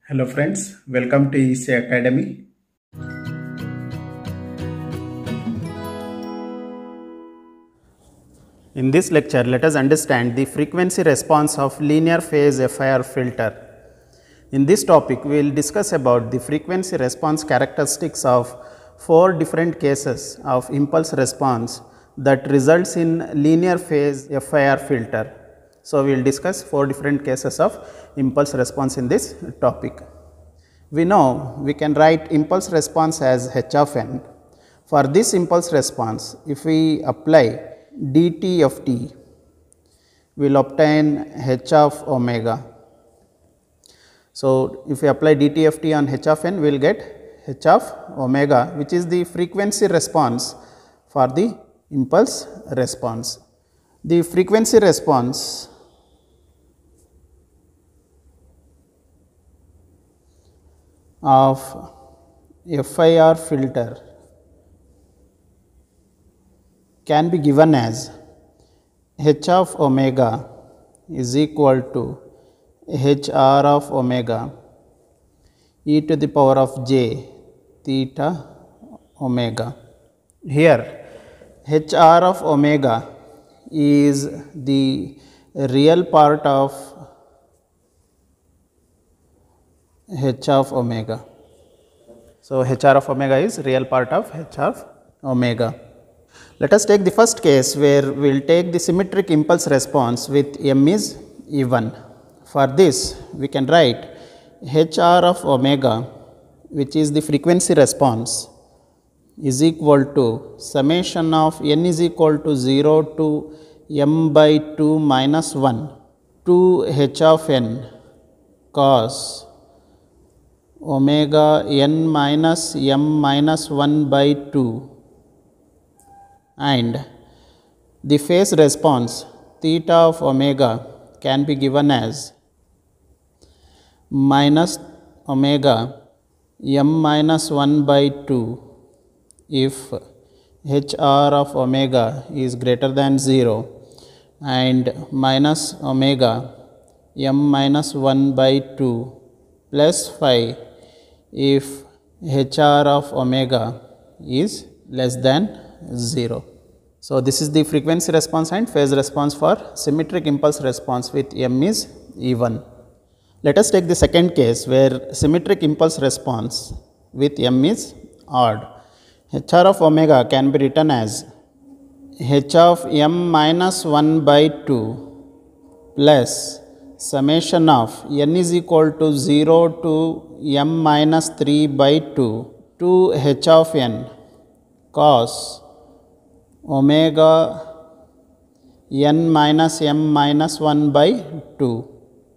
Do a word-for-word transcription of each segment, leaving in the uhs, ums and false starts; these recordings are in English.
Hello friends, welcome to E C Academy. In this lecture, let us understand the frequency response of linear phase F I R filter. In this topic, we will discuss about the frequency response characteristics of four different cases of impulse response that results in linear phase F I R filter. So, we will discuss four different cases of impulse response in this topic. We know we can write impulse response as h of n. For this impulse response, if we apply dt of t, we will obtain h of omega. So, if we apply dt of t on h of n, we will get h of omega, which is the frequency response for the impulse response. The frequency response of F I R filter can be given as h of omega is equal to h r of omega e to the power of j theta omega. Here h r of omega is the real part of h of omega. So, h r of omega is real part of h of omega. Let us take the first case where we will take the symmetric impulse response with m is even. For this, we can write h r of omega, which is the frequency response, is equal to summation of n is equal to zero to m by two minus one to h of n cos omega n minus m minus one by two, and the phase response theta of omega can be given as minus omega m minus one by two if h r of omega is greater than zero, and minus omega m minus one by two plus phi if h r of omega is less than zero. So, this is the frequency response and phase response for symmetric impulse response with m is even. Let us take the second case where symmetric impulse response with m is odd. H r of omega can be written as h of m minus one by two plus summation of n is equal to zero to m minus three by two to h of n cos omega n minus m minus one by two.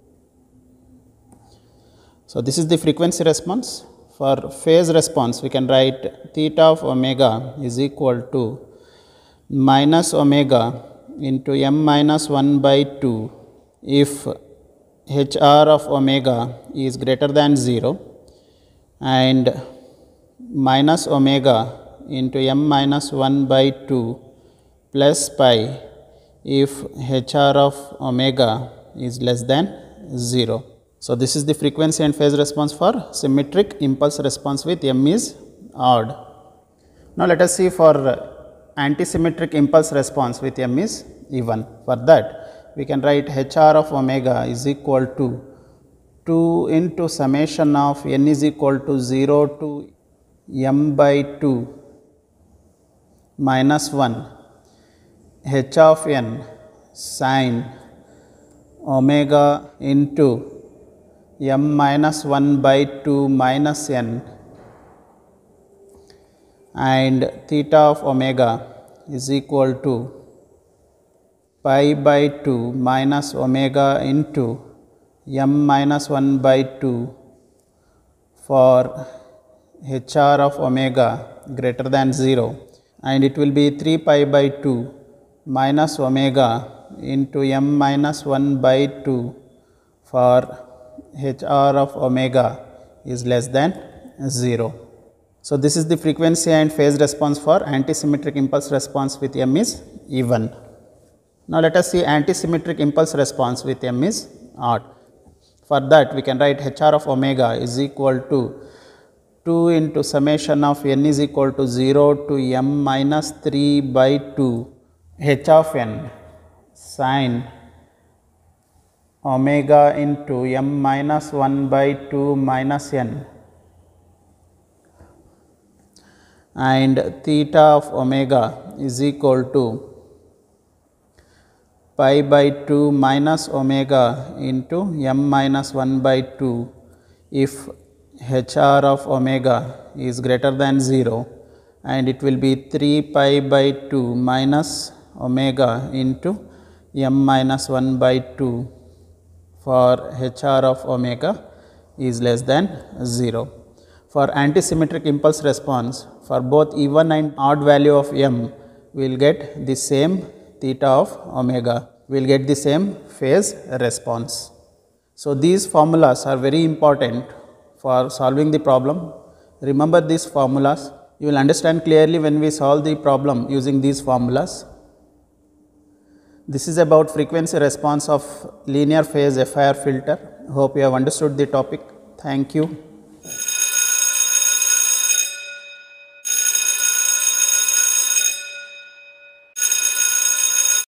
So, this is the frequency response. For phase response, we can write theta of omega is equal to minus omega into m minus one by two if h r of omega is greater than zero, and minus omega into m minus one by two plus pi if h r of omega is less than zero. So, this is the frequency and phase response for symmetric impulse response with m is odd. Now, let us see for antisymmetric impulse response with m is even. For that, we can write h r of omega is equal to two into summation of n is equal to zero to m by two minus one h of n sin omega into m minus one by two minus n, and theta of omega is equal to pi by two minus omega into m minus one by two for h r of omega greater than zero, and it will be three pi by two minus omega into m minus one by two for h r of omega is less than zero. So, this is the frequency and phase response for antisymmetric impulse response with m is even. Now, let us see antisymmetric impulse response with m is odd. For that we can write H R of omega is equal to two into summation of n is equal to zero to m minus three by two h of n sin omega into m minus one by two minus n, and theta of omega is equal to pi by two minus omega into m minus one by two if H R of omega is greater than zero, and it will be three pi by two minus omega into m minus one by two for H R of omega is less than zero. For antisymmetric impulse response, for both even and odd value of m, we will get the same theta of omega, we will get the same phase response. So, these formulas are very important for solving the problem. Remember these formulas, you will understand clearly when we solve the problem using these formulas. This is about frequency response of linear phase F I R filter. Hope you have understood the topic. Thank you.